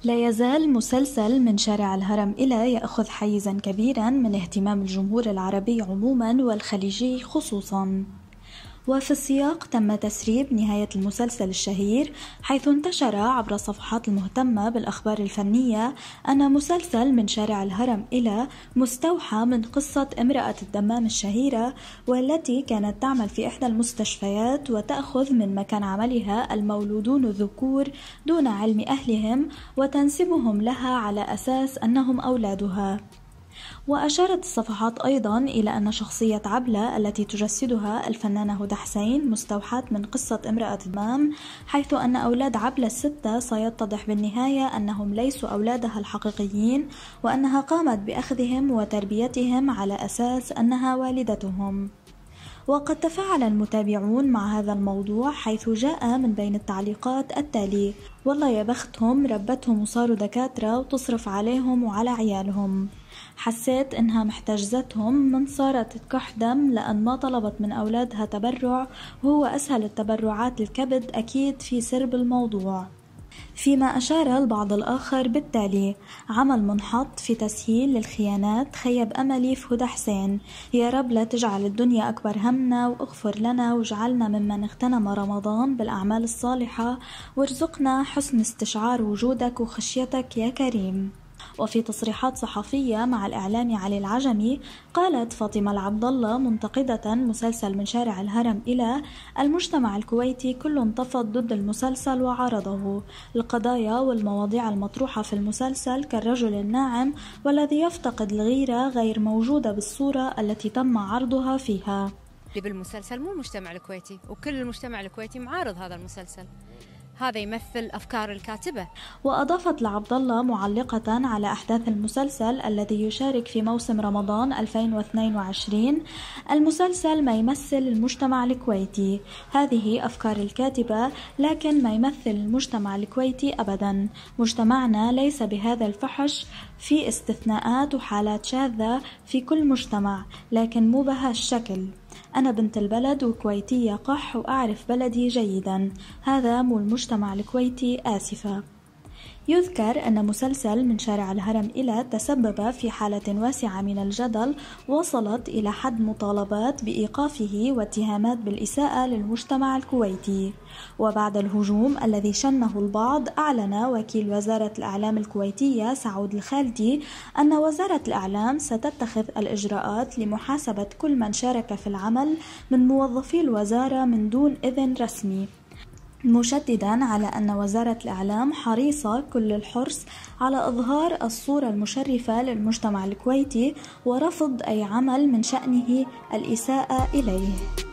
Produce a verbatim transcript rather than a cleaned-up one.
لا يزال مسلسل من شارع الهرم إلى يأخذ حيزا كبيرا من اهتمام الجمهور العربي عموما والخليجي خصوصا. وفي السياق تم تسريب نهاية المسلسل الشهير، حيث انتشر عبر الصفحات المهتمة بالأخبار الفنية أن مسلسل من شارع الهرم إلى مستوحى من قصة امرأة الدمام الشهيرة، والتي كانت تعمل في إحدى المستشفيات وتأخذ من مكان عملها المولودون الذكور دون علم أهلهم وتنسبهم لها على أساس أنهم أولادها. وأشارت الصفحات أيضا إلى أن شخصية عبلة التي تجسدها الفنانة هدى حسين مستوحاة من قصة امرأة الدمام، حيث أن أولاد عبلة الستة سيتضح بالنهاية أنهم ليسوا أولادها الحقيقيين، وأنها قامت بأخذهم وتربيتهم على أساس أنها والدتهم. وقد تفاعل المتابعون مع هذا الموضوع، حيث جاء من بين التعليقات التالي: والله يا بختهم، ربتهم وصاروا دكاترة وتصرف عليهم وعلى عيالهم. حسيت إنها محتجزتهم من صارت تكح دم، لأن ما طلبت من أولادها تبرع، وهو أسهل التبرعات الكبد، أكيد في سر بالموضوع. فيما أشار البعض الآخر بالتالي: عمل منحط في تسهيل للخيانات، خيب أملي في هدى حسين، يا رب لا تجعل الدنيا أكبر همنا، واغفر لنا واجعلنا ممن اغتنم رمضان بالأعمال الصالحة، وارزقنا حسن استشعار وجودك وخشيتك يا كريم. وفي تصريحات صحفية مع الإعلامي علي العجمي، قالت فاطمة العبد الله منتقدة مسلسل من شارع الهرم إلى: المجتمع الكويتي كله انتفض ضد المسلسل وعارضه. القضايا والمواضيع المطروحة في المسلسل كالرجل الناعم والذي يفتقد الغيرة غير موجودة بالصورة التي تم عرضها فيها. بالمسلسل مو المجتمع الكويتي، وكل المجتمع الكويتي معارض هذا المسلسل، هذا يمثل أفكار الكاتبة. وأضافت العبد الله معلقة على أحداث المسلسل الذي يشارك في موسم رمضان ألفين واثنين وعشرين: المسلسل ما يمثل المجتمع الكويتي، هذه أفكار الكاتبة، لكن ما يمثل المجتمع الكويتي أبدا. مجتمعنا ليس بهذا الفحش، في استثناءات وحالات شاذة في كل مجتمع، لكن مو بهالشكل. أنا بنت البلد وكويتية قح، وأعرف بلدي جيدا، هذا مو المجتمع الكويتي، آسفة. يذكر أن مسلسل من شارع الهرم إلى تسبب في حالة واسعة من الجدل، وصلت إلى حد مطالبات بإيقافه واتهامات بالإساءة للمجتمع الكويتي. وبعد الهجوم الذي شنه البعض، أعلن وكيل وزارة الإعلام الكويتية سعود الخالدي أن وزارة الإعلام ستتخذ الإجراءات لمحاسبة كل من شارك في العمل من موظفي الوزارة من دون إذن رسمي، مشددا على أن وزارة الإعلام حريصة كل الحرص على إظهار الصورة المشرفة للمجتمع الكويتي ورفض أي عمل من شأنه الإساءة إليه.